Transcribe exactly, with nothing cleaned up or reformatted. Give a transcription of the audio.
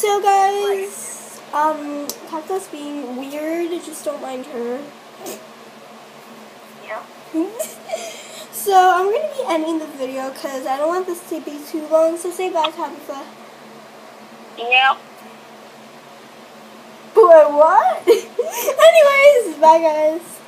So guys, um, Cactus being weird, just don't mind her. Yeah. So I'm going to be ending the video because I don't want this to be too long, so say bye, Tabitha. Yep. Boy, what? Anyways, bye guys.